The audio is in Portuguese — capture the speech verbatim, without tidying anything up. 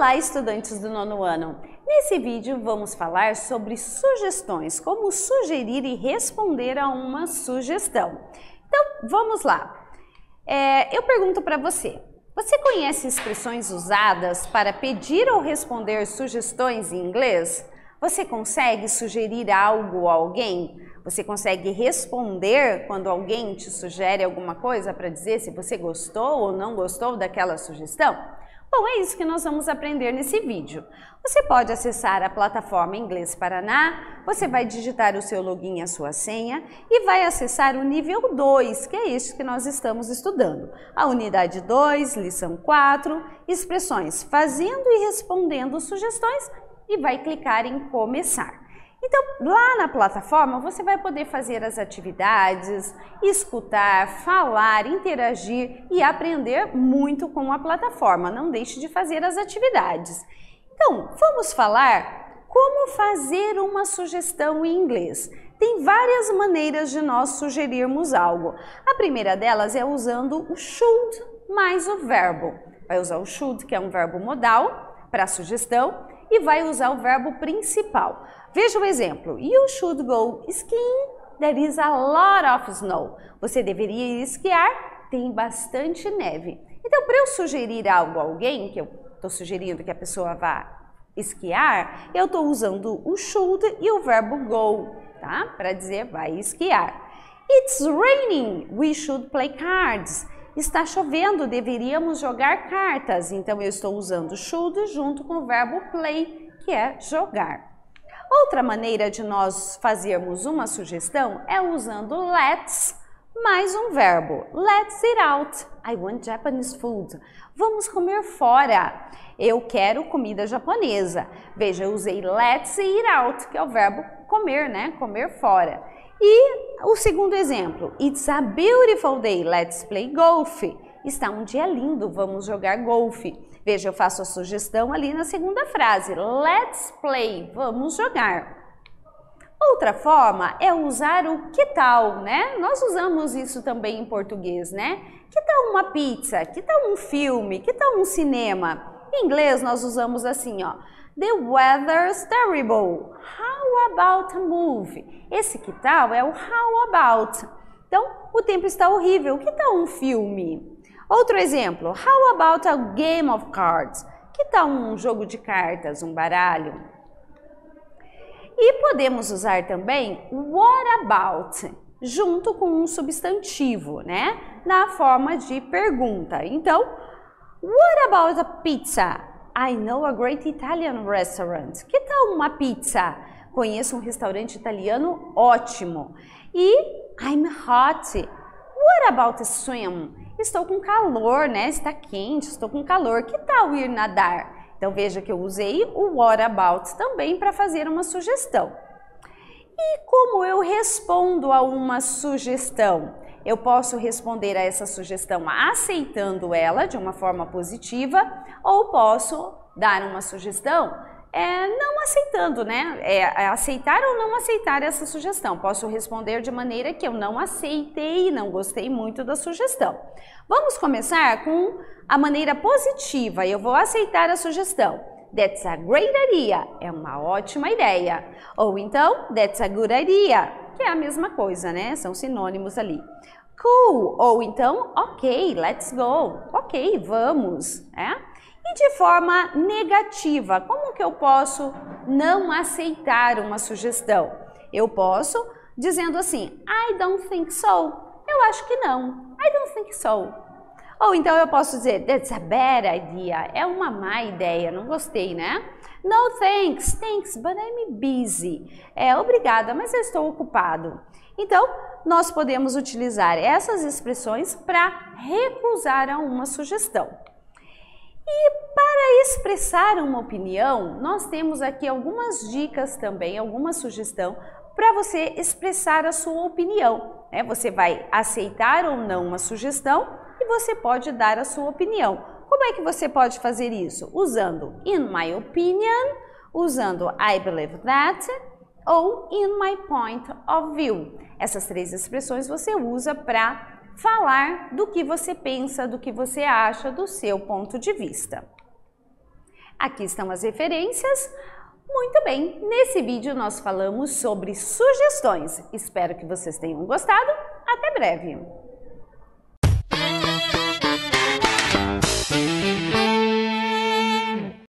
Olá, estudantes do nono ano! Nesse vídeo vamos falar sobre sugestões, como sugerir e responder a uma sugestão. Então, vamos lá. É, eu pergunto para você, você conhece expressões usadas para pedir ou responder sugestões em inglês? Você consegue sugerir algo a alguém? Você consegue responder quando alguém te sugere alguma coisa para dizer se você gostou ou não gostou daquela sugestão? Bom, é isso que nós vamos aprender nesse vídeo. Você pode acessar a plataforma Inglês Paraná, você vai digitar o seu login e a sua senha e vai acessar o nível dois, que é este que nós estamos estudando. A unidade dois, lição quatro, expressões fazendo e respondendo sugestões e vai clicar em começar. Então, lá na plataforma, você vai poder fazer as atividades, escutar, falar, interagir e aprender muito com a plataforma. Não deixe de fazer as atividades. Então, vamos falar como fazer uma sugestão em inglês. Tem várias maneiras de nós sugerirmos algo. A primeira delas é usando o should mais o verbo. Vai usar o should, que é um verbo modal, para sugestão, e vai usar o verbo principal. Veja o exemplo. You should go skiing. There is a lot of snow. Você deveria ir esquiar. Tem bastante neve. Então, para eu sugerir algo a alguém, que eu estou sugerindo que a pessoa vá esquiar, eu estou usando o should e o verbo go, tá? Para dizer vai esquiar. It's raining. We should play cards. Está chovendo, deveríamos jogar cartas. Então, eu estou usando should junto com o verbo play, que é jogar. Outra maneira de nós fazermos uma sugestão é usando let's mais um verbo. Let's eat out. I want Japanese food. Vamos comer fora. Eu quero comida japonesa. Veja, eu usei let's eat out, que é o verbo comer, né? Comer fora. E o segundo exemplo, it's a beautiful day, let's play golf. Está um dia lindo, vamos jogar golfe. Veja, eu faço a sugestão ali na segunda frase, let's play, vamos jogar. Outra forma é usar o que tal, né? Nós usamos isso também em português, né? Que tal uma pizza? Que tal um filme? Que tal um cinema? Em inglês nós usamos assim, ó. The weather's terrible. How about a movie? Esse que tal é o how about. Então, o tempo está horrível. Que tal um filme? Outro exemplo. How about a game of cards? Que tal um jogo de cartas, um baralho? E podemos usar também what about, junto com um substantivo, né? Na forma de pergunta. Então, what about a pizza? I know a great Italian restaurant. Que tal uma pizza? Conheço um restaurante italiano ótimo. E I'm hot. What about a swim? Estou com calor, né? Está quente, estou com calor. Que tal ir nadar? Então veja que eu usei o what about também para fazer uma sugestão. E como eu respondo a uma sugestão? Eu posso responder a essa sugestão aceitando ela de uma forma positiva ou posso dar uma sugestão é, não aceitando, né? É, é aceitar ou não aceitar essa sugestão. Posso responder de maneira que eu não aceitei, não gostei muito da sugestão. Vamos começar com a maneira positiva. Eu vou aceitar a sugestão. That's a great idea. É uma ótima ideia. Ou então, that's a good idea, que é a mesma coisa, né? São sinônimos ali. Cool. Ou então, ok, let's go. Ok, vamos. É? E de forma negativa, como que eu posso não aceitar uma sugestão? Eu posso dizendo assim, I don't think so. Eu acho que não. I don't think so. Ou então eu posso dizer, that's a bad idea. É uma má ideia, não gostei, né? No thanks, thanks, but I'm busy. É, obrigada, mas eu estou ocupado. Então, nós podemos utilizar essas expressões para recusar a uma sugestão. E para expressar uma opinião, nós temos aqui algumas dicas também, alguma sugestão para você expressar a sua opinião. Né? Você vai aceitar ou não uma sugestão e você pode dar a sua opinião. Como é que você pode fazer isso? Usando in my opinion, usando I believe that ou in my point of view. Essas três expressões você usa para falar do que você pensa, do que você acha, do seu ponto de vista. Aqui estão as referências. Muito bem, nesse vídeo nós falamos sobre sugestões. Espero que vocês tenham gostado. Até breve!